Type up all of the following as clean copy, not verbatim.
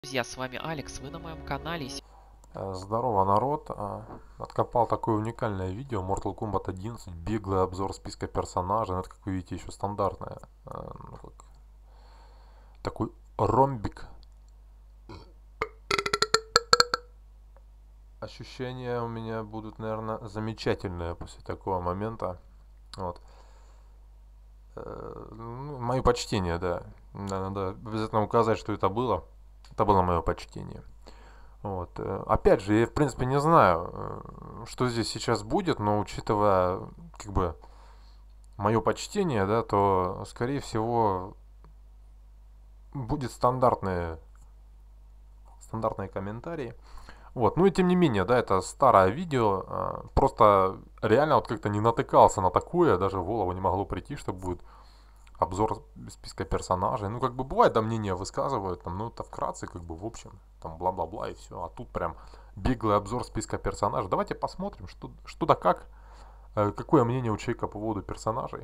Друзья, с вами Алекс, вы на моем канале. Здорово, народ. Откопал такое уникальное видео Mortal Kombat 11, беглый обзор списка персонажей. Ну, это, как вы видите, еще стандартное. Такой ромбик. Ощущения у меня будут, наверное, замечательные после такого момента. Вот. Мое почтение, да. Надо обязательно указать, что это было. Это было мое почтение. Вот. Опять же, я в принципе не знаю, что здесь сейчас будет, но учитывая как бы мое почтение, да, то скорее всего будет стандартные комментарии. Вот. Ну и тем не менее, да, это старое видео. Просто реально вот как-то не натыкался на такое, даже в голову не могло прийти, что будет обзор списка персонажей. Ну, как бы бывает, да, мнения высказывают, там, ну, это вкратце, как бы, в общем, там, бла-бла-бла, и все. А тут прям беглый обзор списка персонажей. Давайте посмотрим, что да как, какое мнение у человека по поводу персонажей.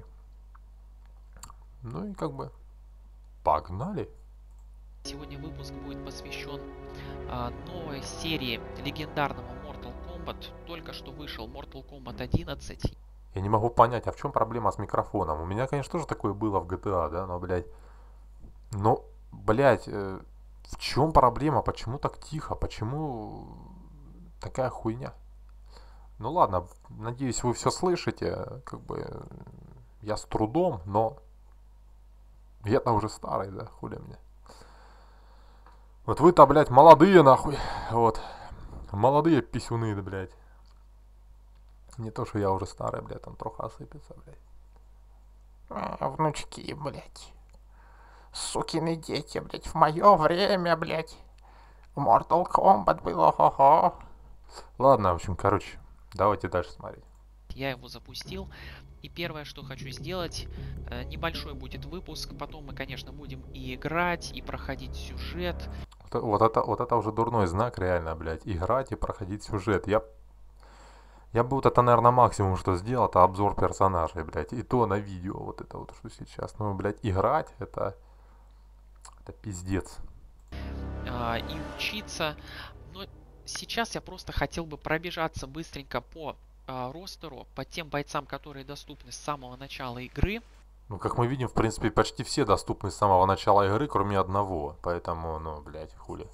Ну и как бы, погнали. Сегодня выпуск будет посвящен новой серии легендарного Mortal Kombat. Только что вышел Mortal Kombat 11. Я не могу понять, а в чем проблема с микрофоном? У меня, конечно, тоже такое было в GTA, да, но, блядь, в чем проблема? Почему так тихо? Почему такая хуйня? Ну ладно, надеюсь, вы все слышите. Как бы я с трудом, но я-то уже старый, да, хули мне. Вот вы-то, блядь, молодые нахуй. Вот. Молодые писюны, да, блядь. Не то, что я уже старый, блядь, там трохи осыпется, блядь. Внучки, блядь. Сукины дети, блядь. В мое время, блядь. В Mortal Kombat было, хо-хо. Ладно, в общем, короче, давайте дальше смотреть. Я его запустил. И первое, что хочу сделать, небольшой будет выпуск. Потом мы, конечно, будем и играть, и проходить сюжет. Вот это уже дурной знак, реально, блядь. Играть и проходить сюжет. Я бы вот это, наверное, максимум, что сделал, это обзор персонажей, блядь. И то на видео, вот это вот, что сейчас. Ну, блядь, играть, это пиздец. И учиться. Но сейчас я просто хотел бы пробежаться быстренько по ростеру, по тем бойцам, которые доступны с самого начала игры. Ну, как мы видим, в принципе, почти все доступны с самого начала игры, кроме одного. Поэтому, ну, блядь, хули.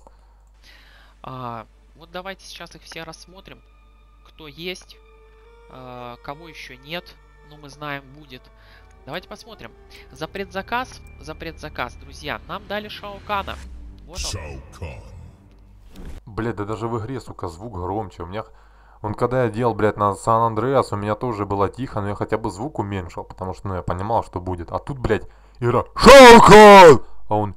Вот давайте сейчас их все рассмотрим. Кто есть, кого еще нет, но мы знаем будет. Давайте посмотрим. За предзаказ, друзья, нам дали Шао Кана. Вот он. Блядь, да даже в игре, сука, звук громче. У меня... Он когда я делал, блядь, на Сан-Андреас, у меня тоже было тихо, но я хотя бы звук уменьшил, потому что, ну, я понимал, что будет. А тут, блядь, игра Шаукан! А он...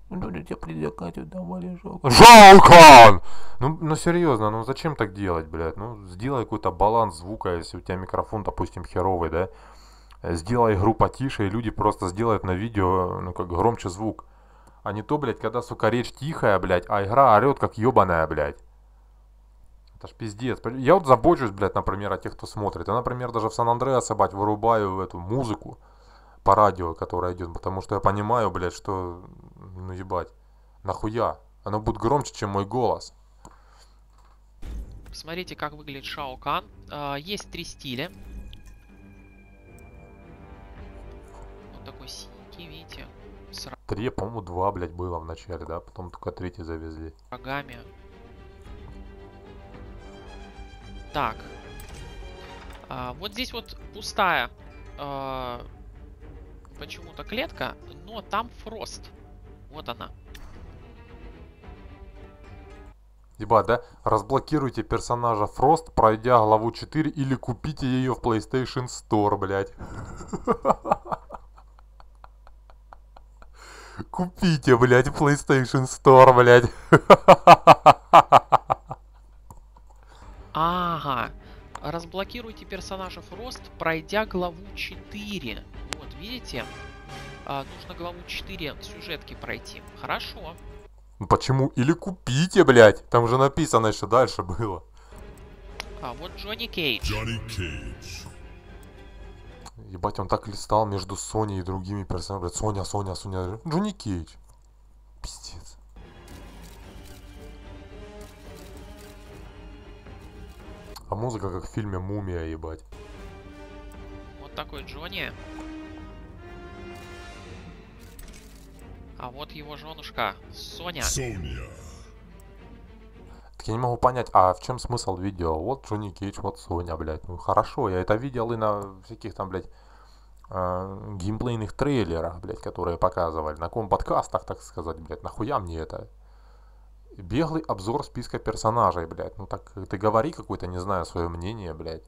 Шаукан! Ну, серьезно, ну зачем так делать, блядь? Ну, сделай какой-то баланс звука, если у тебя микрофон, допустим, херовый, да? Сделай игру потише, и люди просто сделают на видео, ну, как громче звук. А не то, блядь, когда, сука, речь тихая, блядь, а игра орет, как ебаная, блядь. Это ж пиздец. Я вот забочусь, блядь, например, о тех, кто смотрит. Я, например, даже в Сан-Андреасе, блядь, вырубаю эту музыку по радио, которая идет, потому что я понимаю, блядь, что, ну, ебать, нахуя? Оно будет громче, чем мой голос. Посмотрите, как выглядит Шао Кан. Есть 3 стиля. Вот такой синенький, видите, с 3, по-моему, 2, блядь, было в начале, да? Потом только 3 завезли. рогами. Так. Вот здесь вот пустая почему-то клетка, но там Фрост. Вот она. Ебать, да? Разблокируйте персонажа Фрост, пройдя главу 4, или купите ее в PlayStation Store, блядь. Купите, блядь, в PlayStation Store, блядь. Ага. Разблокируйте персонажа Фрост, пройдя главу 4. Вот, видите? Нужно главу 4 сюжетки пройти. Хорошо. Ну почему? Или купите, блядь. Там же написано, что дальше было. Вот Джонни Кейдж. Ебать, он так листал между Соней и другими персонажами. Блядь, Соня. Джонни Кейдж. Пиздец. А музыка как в фильме «Мумия», ебать. Вот такой Джонни. А вот его женушка Соня. Так я не могу понять, а в чем смысл видео? Вот Джонни Кейдж, вот Соня, блядь. Ну хорошо, я это видел и на всяких там, блядь, геймплейных трейлерах, блядь, которые показывали. На подкастах, так сказать, блядь. Нахуя мне это? Беглый обзор списка персонажей, блядь. Ну так ты говори какое-то, не знаю, свое мнение, блядь.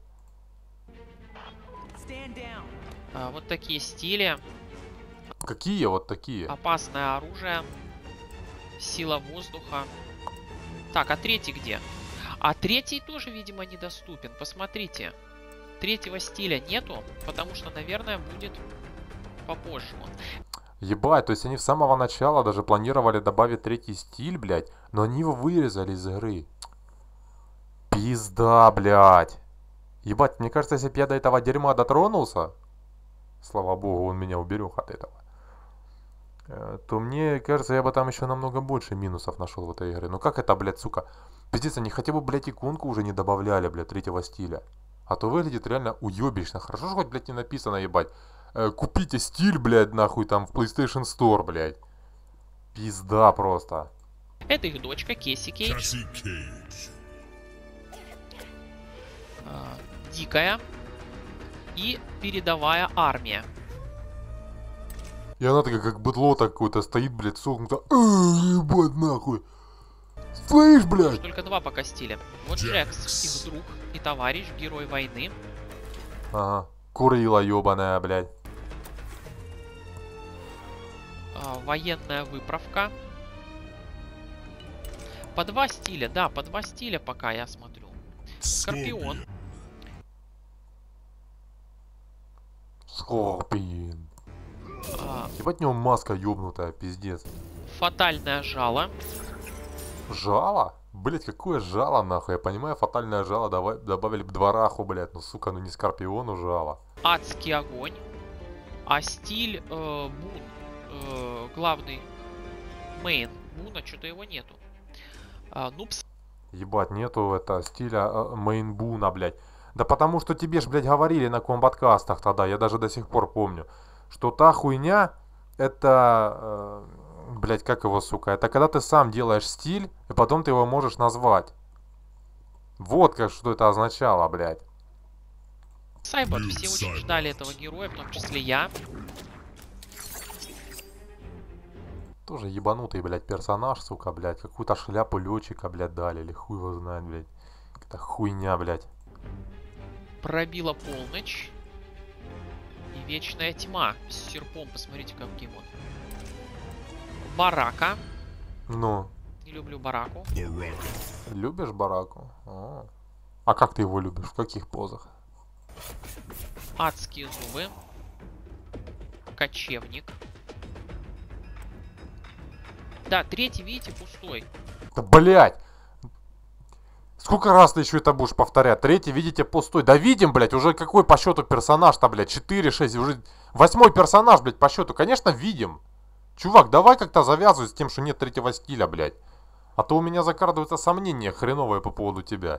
Вот такие стили. Какие вот такие? Опасное оружие. Сила воздуха. Так, а третий где? А третий тоже, видимо, недоступен. Посмотрите. Третьего стиля нету, потому что, наверное, будет попозже он. Ебать, то есть они с самого начала даже планировали добавить третий стиль, блядь, но они его вырезали из игры. Пизда, блядь. Ебать, мне кажется, если бы я до этого дерьма дотронулся, слава богу, он меня уберег от этого, то мне кажется, я бы там еще намного больше минусов нашел в этой игре. Ну как это, блядь, сука? Пиздец, они хотя бы, блядь, иконку уже не добавляли, блядь, третьего стиля. А то выглядит реально уебищно. Хорошо, что хоть, блядь, не написано, ебать. Купите стиль, блядь, нахуй, там, в PlayStation Store, блядь. Пизда просто. Это их дочка Кэсси Кейдж. Дикая. И передовая армия. И она такая, как быдло такое-то, стоит, блядь, согнуто. Ебать, нахуй. Слышь, блядь. Только два пока стиля. Вот Джекс, их друг и товарищ, герой войны. Ага. Курила ебаная, блядь. Военная выправка. По два стиля, да, по два стиля пока я смотрю. Скорпион. Скорпион. Ебать, у него маска ёбнутая, пиздец. Фатальное жало. Жало? Блять, какое жало, нахуй? Я понимаю, фатальное жало добавили бы двораху, блядь. Ну, сука, ну не Скорпиону жало. Адский огонь. А стиль Бун, главный мейн Буна, что-то его нету. Нупс. Ебать, нету это стиля мейнбуна, блядь. Да потому что тебе ж, блядь, говорили на комбаткастах тогда, я даже до сих пор помню, что та хуйня, это, блядь, как его, сука, это когда ты сам делаешь стиль, и потом ты его можешь назвать. Вот как что это означало, блядь. Сайбот, все очень ждали этого героя, в том числе я. Тоже ебанутый, блядь, персонаж, сука, блядь. Какую-то шляпу летчика, блядь, дали, или хуй его знает, блядь. Какая-то хуйня, блядь. Пробила полночь. И вечная тьма с серпом, посмотрите, каким он. Барака. Ну. Не люблю бараку. Любишь бараку? А как ты его любишь? В каких позах? Адские зубы. Кочевник. Да, третий, видите, пустой. Да, блядь! Сколько раз ты еще это будешь повторять? Третий, видите, пустой. Да видим, блядь, уже какой по счету персонаж-то, блядь? 4, 6, уже 8-й персонаж, блядь, по счету. Конечно, видим. Чувак, давай как-то завязывай с тем, что нет третьего стиля, блядь. А то у меня закрадываются сомнения хреновые по поводу тебя.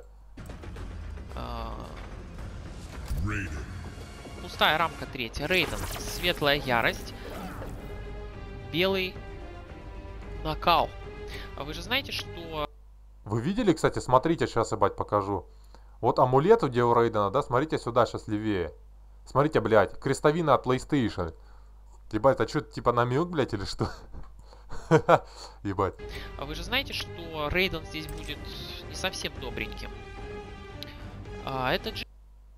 Пустая рамка третья. Рейден. Светлая ярость. Белый накал. А вы же знаете, что... Вы видели, кстати, смотрите, сейчас, ебать, покажу. Вот амулет, где у Рейдена, да, смотрите сюда, сейчас левее. Смотрите, блядь, крестовина от PlayStation. Ебать, это что, типа намек, блядь, или что? Ебать. А вы же знаете, что Рейден здесь будет не совсем добреньким. Это же...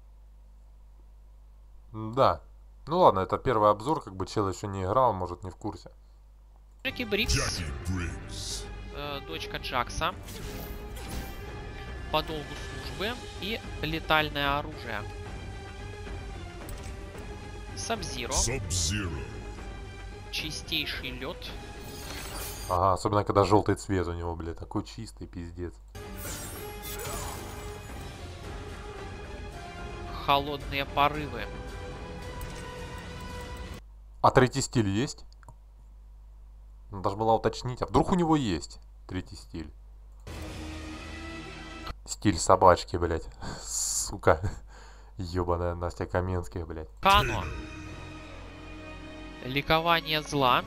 Да. Ну ладно, это первый обзор, как бы чел еще не играл, может не в курсе. Джеки Брикс. Дочка Джакса. По долгу службы. И летальное оружие. Сабзиро. Чистейший лед. Ага, особенно когда желтый цвет у него, блядь, такой чистый, пиздец. Холодные порывы. А третий стиль есть? Надо же было уточнить. А вдруг у него есть третий стиль? Стиль собачки, блядь. Сука. Ёбаная Настя Каменских, блядь. Кано. Ликование зла.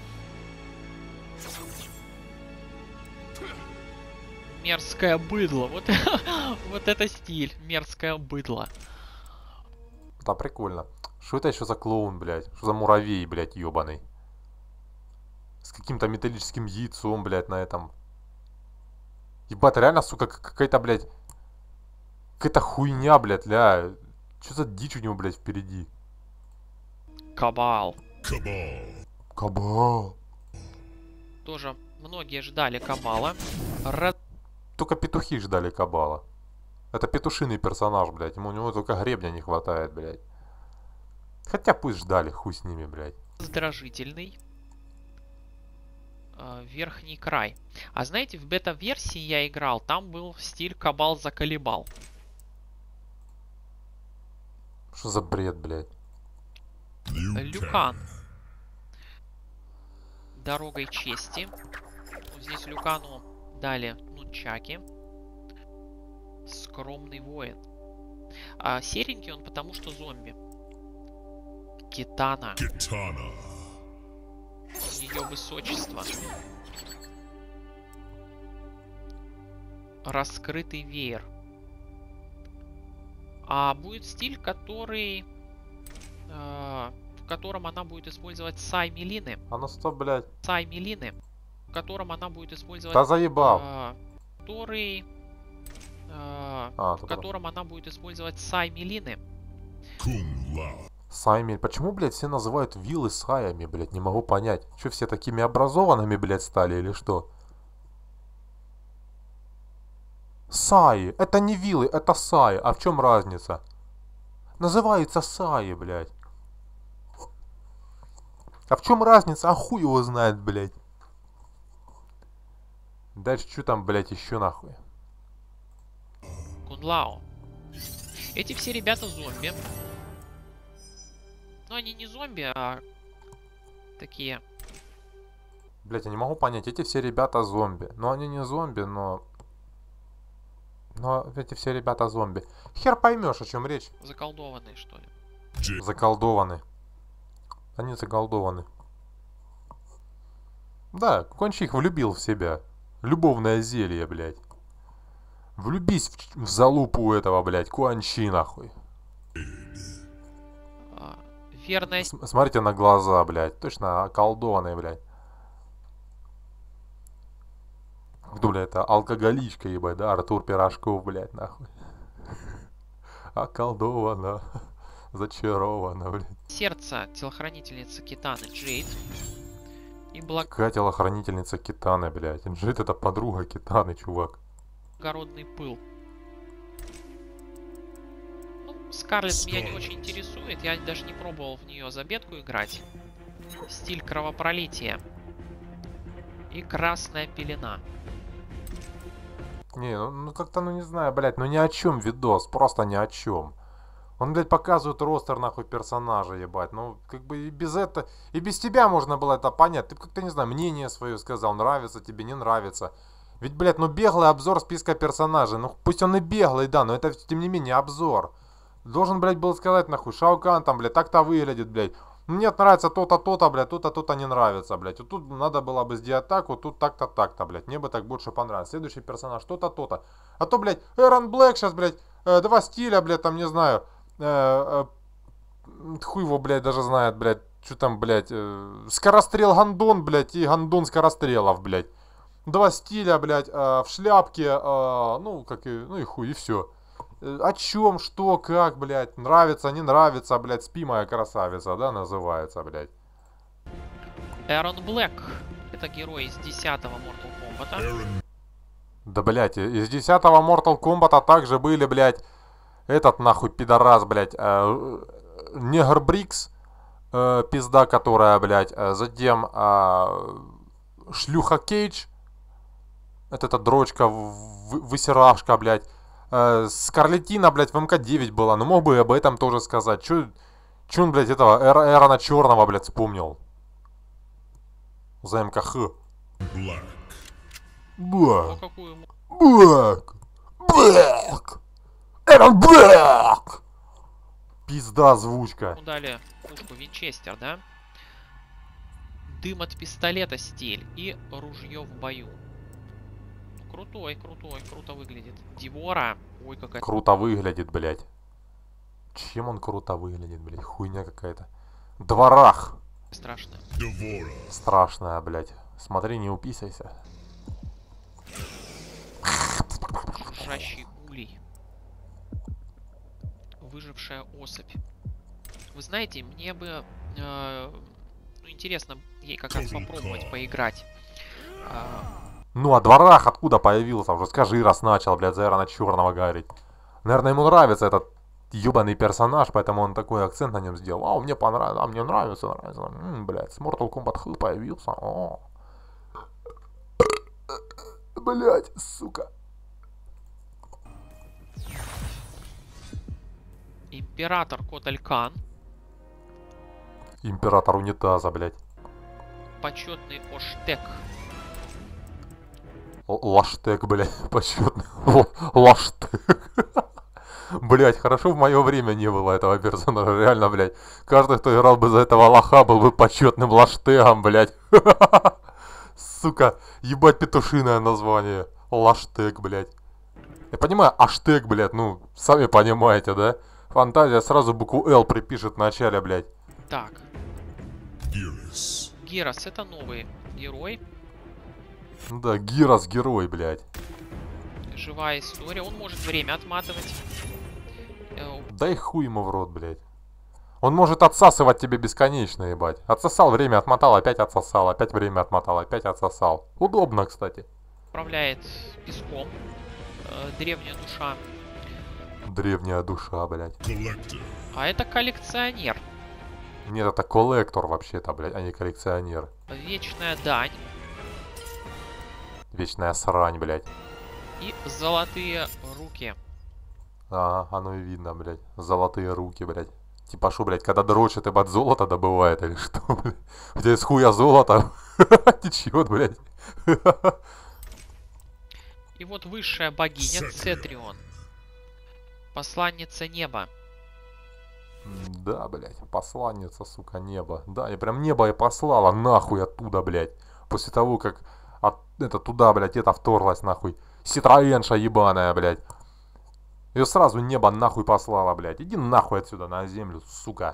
Мерзкое быдло. Вот, вот это стиль. Мерзкое быдло. Да, прикольно. Что это еще за клоун, блядь? Что за муравей, блядь, ёбаный? С каким-то металлическим яйцом, блядь, на этом. Ебать, реально, сука, какая-то, блядь... Какая-то хуйня, блядь, ля. Что за дичь у него, блядь, впереди? Кабал. Кабал. Тоже многие ждали Кабала. Только петухи ждали Кабала. Это петушиный персонаж, блядь. Ему у него только гребня не хватает, блядь. Хотя пусть ждали, хуй с ними, блядь. Раздражительный. Верхний край. А знаете, в бета-версии я играл, там был стиль Кабал заколебал. Что за бред, блядь? Люкан. Дорогой чести. Вот здесь Люкану дали нунчаки. Скромный воин. А серенький он потому, что зомби. Китана. Ее высочество. Раскрытый веер. А будет стиль, который... в котором она будет использовать Сай Мелины. А ну стоп, блядь. Сай Мелины. В котором она будет использовать... Да заебал. Который... в в котором она будет использовать Сай Мелины. Сайми. Почему, блядь, все называют виллы Саями, блядь? Не могу понять. Что, все такими образованными, блядь, стали или что? Саи. Это не виллы, это саи. А в чем разница? Называется саи, блядь. А в чем разница? А хуй его знает, блядь. Дальше что там, блядь, еще нахуй? Кунлао. Эти все ребята зомби. Но они не зомби, а такие. Блядь, я не могу понять. Эти все ребята зомби. Но они не зомби, но... Но эти все ребята зомби. Хер поймешь, о чем речь. Заколдованные, что ли. Заколдованы. Они заколдованы. Да, Кончик влюбил в себя. Любовное зелье, блядь. Влюбись в залупу этого, блядь, Куанчи, нахуй. Верная... Смотрите на глаза, блядь. Точно околдованные, блядь. Кто, блядь, это алкоголичка, ебать, да? Артур Пирожков, блядь, нахуй. Околдована. Зачарована, блядь. Сердце телохранительницы Китаны Джейд. И Какая телохранительница Китаны, блядь? Джейд это подруга Китаны, чувак. Благородный пыл. Ну, Скарлетт меня не очень интересует. Я даже не пробовал в нее за бетку играть. Стиль кровопролития. И красная пелена. Не, ну как-то, ну не знаю, блядь, ну ни о чем видос, просто ни о чем. Он, блядь, показывает ростер, нахуй, персонажа, ебать. Ну, как бы и без этого, и без тебя можно было это понять. Ты как-то, не знаю, мнение свое сказал, нравится тебе, не нравится. Ведь, блядь, ну беглый обзор списка персонажей. Ну, пусть он и беглый, да, но это, тем не менее, обзор. Должен, блядь, был сказать, нахуй, Шао Кан там, блядь, так-то выглядит, блядь. Мне нравится то-то, то-то, блядь, то-то, то-то не нравится, блядь. Вот тут надо было бы сделать так, вот тут так-то, так-то, блядь. Мне бы так больше понравилось. Следующий персонаж, то-то, то-то. А то, блядь, Эрон Блэк сейчас, блядь, два стиля, блядь, там, не знаю. Хуй его, блядь, даже знает, блядь. Что там, блядь, скорострел Гандон, блядь, и Гандон скорострелов, блядь. Два стиля, блядь, в шляпке, ну, как и, ну и хуй, и все. О чем, что, как, блядь, нравится, не нравится, блядь, спи, моя красавица, да, называется, блядь. Эрон Блэк. Это герой из 10-го Mortal Kombat. Да, блядь, из 10-го Mortal Kombat также были, блядь, этот, нахуй, пидорас, блядь, Негр Брикс, пизда которая, блядь, затем Шлюха Кейдж, это дрочка, высирашка, блядь. Скарлетина, блядь, в МК-9 была. Ну, мог бы об этом тоже сказать. Чё он, блядь, этого Эрона Черного, блядь, вспомнил? За МКХ. Блэк. О, какую... Блэк. Блэк! Эрон Блэк! Пизда озвучка. Ну, дали пушку Винчестер, да? Дым от пистолета стиль и ружье в бою. Крутой, крутой, круто выглядит. Дивора. Ой, какая... Круто выглядит, блядь. Чем он круто выглядит, блядь? Хуйня какая-то. Дворах. Страшная. Страшная, блядь. Смотри, не уписайся. Жужжащий улей. Выжившая особь. Вы знаете, мне бы ну, интересно ей как раз попробовать поиграть. Ну, а Дворах откуда появился? Уже скажи, раз начал, блядь, за Эрона Черного говорить. Наверное, ему нравится этот ебаный персонаж, поэтому он такой акцент на нем сделал. А, мне понравилось, а мне нравится, нравится. Блядь, с Mortal Kombat Х появился. О. Блядь, сука. Император Коталькан. Император унитаза, блядь. Почетный Оштек. Лаштек, блядь, почетный. Лаштек. Блядь, хорошо в мое время не было этого персонажа, реально, блядь. Каждый, кто играл бы за этого лоха, был бы почетным лаштегом, блядь. Сука, ебать петушиное название. Лаштег, блядь. Я понимаю, аштег, блядь, ну, сами понимаете, да? Фантазия сразу букву Л припишет в начале, блядь. Так. Герас это новый герой. Да, Гирос герой, блядь. Живая история. Он может время отматывать. Дай хуй ему в рот, блядь. Он может отсасывать тебе бесконечно, ебать. Отсосал, время отмотал, опять отсосал, опять время отмотал, опять отсосал. Удобно, кстати. Управляет песком. Древняя душа. Древняя душа, блядь. А это коллекционер. Нет, это коллектор вообще-то, блядь, а не коллекционер. Вечная дань. Вечная срань, блядь. И золотые руки. Ага, оно и видно, блядь. Золотые руки, блядь. Типа шо, блядь, когда дрочит, ебать, золото добывает или что, блядь? У тебя из хуя золото течет, блядь. И вот высшая богиня Цетрион. Посланница неба. Да, блядь, посланница, сука, неба. Да, я прям небо и послала нахуй оттуда, блядь. После того, как это туда, блядь, это вторглась, нахуй. Ситроенша ебаная, блядь. Ее сразу небо нахуй послала, блядь. Иди нахуй отсюда на землю, сука.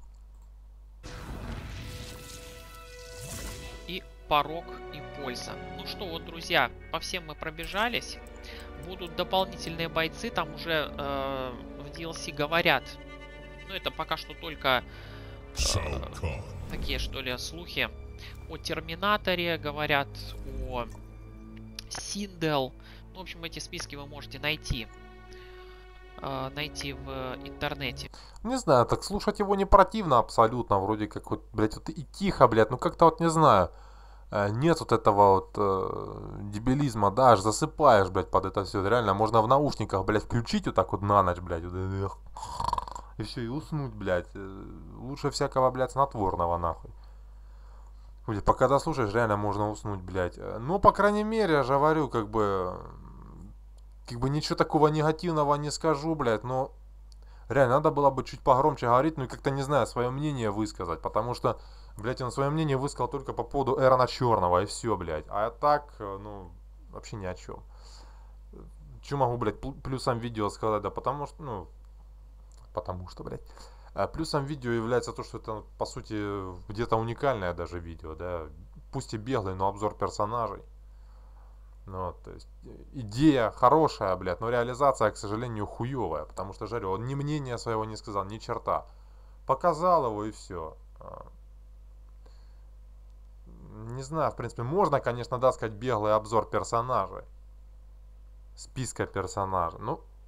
И порог, и польза. Ну что, вот, друзья, по всем мы пробежались. Будут дополнительные бойцы, там уже в DLC говорят. Ну, это пока что только такие, что ли, слухи. О Терминаторе говорят, о Синдел. Ну, в общем, эти списки вы можете найти. Найти в интернете. Не знаю, так слушать его не противно абсолютно. Вроде как вот, блядь, вот и тихо, блядь. Ну, как-то вот, не знаю. Нет вот этого вот дебилизма, да, аж засыпаешь, блядь, под это все. Реально, можно в наушниках, блядь, включить вот так вот на ночь, блядь. Вот, и все, и уснуть, блядь. Лучше всякого, блядь, снотворного, нахуй. Блядь, пока дослушаешь, реально можно уснуть, блядь. Ну, по крайней мере, я же говорю, как бы ничего такого негативного не скажу, блядь, но реально надо было бы чуть погромче говорить, ну и как-то, не знаю, свое мнение высказать, потому что, блядь, он свое мнение высказал только по поводу Эрона Черного, и все, блядь. А так, ну, вообще ни о чем. Че могу, блядь, плюсом видео сказать, да потому что, ну, блядь. Плюсом видео является то, что это, по сути, где-то уникальное даже видео, да. Пусть и беглый, но обзор персонажей. Ну, то есть, идея хорошая, блядь, но реализация, к сожалению, хуевая. Потому что, жарю, он ни мнения своего не сказал, ни черта. Показал его и все. Не знаю, в принципе, можно, конечно, да, сказать беглый обзор персонажей. Списка персонажей.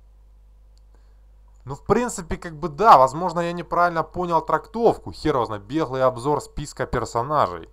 Ну, в принципе, как бы да, возможно, я неправильно понял трактовку. Хер его знает, беглый обзор списка персонажей.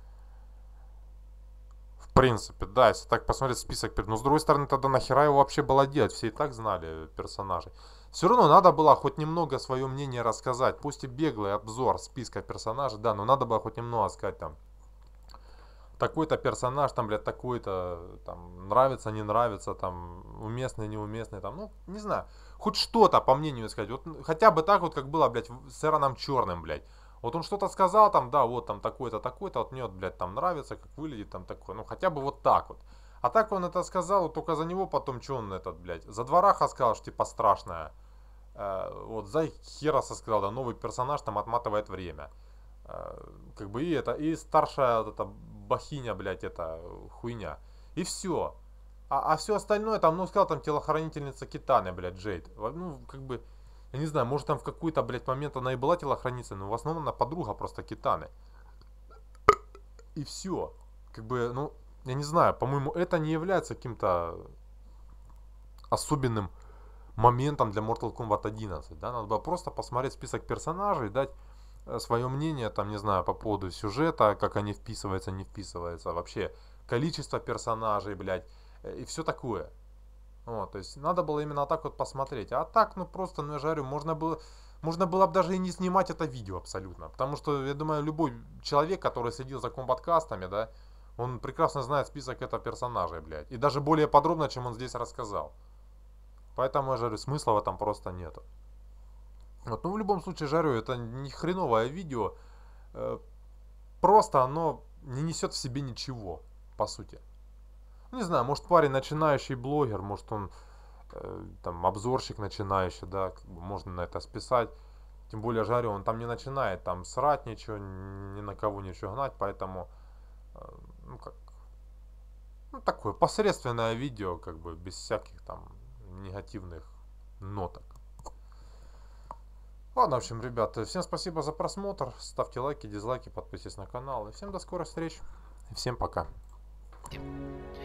В принципе, да, если так посмотреть список. Но с другой стороны, тогда нахера его вообще было делать? Все и так знали персонажей. Все равно надо было хоть немного свое мнение рассказать. Пусть и беглый обзор списка персонажей, да, но надо было хоть немного сказать там. такой-то персонаж, там, блядь, такой-то, там, нравится, не нравится, там, уместный, неуместный, там, ну, не знаю, хоть что-то, по мнению сказать, вот хотя бы так вот, как было, блядь, с Эроном Черным, блядь. Вот он что-то сказал, там, да, вот, там, такой-то, такой-то, вот мне, вот, блядь, там, нравится, как выглядит, там, такой, ну, хотя бы вот так вот. А так он это сказал, вот только за него потом, что он этот, блядь, за Двораха сказал, что, типа, страшная. Вот, за Хероса сказал, да, новый персонаж, там, отматывает время. Как бы и это, и старшая вот эта бахиня, блядь, это хуйня. И все. А все остальное, там, ну, сказал, там, телохранительница Китаны, блядь, Джейд. Ну, как бы, я не знаю, может, там в какой-то, блядь, момент она и была телохранительницей, но в основном она подруга просто Китаны. И все. Как бы, ну, я не знаю, по-моему, это не является каким-то особенным моментом для Mortal Kombat 11, да, надо было просто посмотреть список персонажей, дать свое мнение, там, не знаю, по поводу сюжета, как они вписываются, не вписываются, вообще количество персонажей, блядь, и все такое. Вот, то есть надо было именно так вот посмотреть. А так, ну просто, ну я же говорю, можно было бы даже и не снимать это видео абсолютно. Потому что, я думаю, любой человек, который следил за комбаткастами, да, он прекрасно знает список этого персонажей, блядь. И даже более подробно, чем он здесь рассказал. Поэтому, я же говорю, смысла в этом просто нету. Вот, ну в любом случае, жарю, это не хреновое видео. Просто оно не несет в себе ничего, по сути. Не знаю, может парень начинающий блогер, может он там обзорщик начинающий, да, как бы можно на это списать. Тем более, жарю, он там не начинает там срать ничего, ни на кого ничего гнать, поэтому, ну как, ну такое посредственное видео, как бы без всяких там негативных ноток. Ладно, в общем, ребята, всем спасибо за просмотр, ставьте лайки, дизлайки, подписывайтесь на канал, и всем до скорых встреч, и всем пока. Всем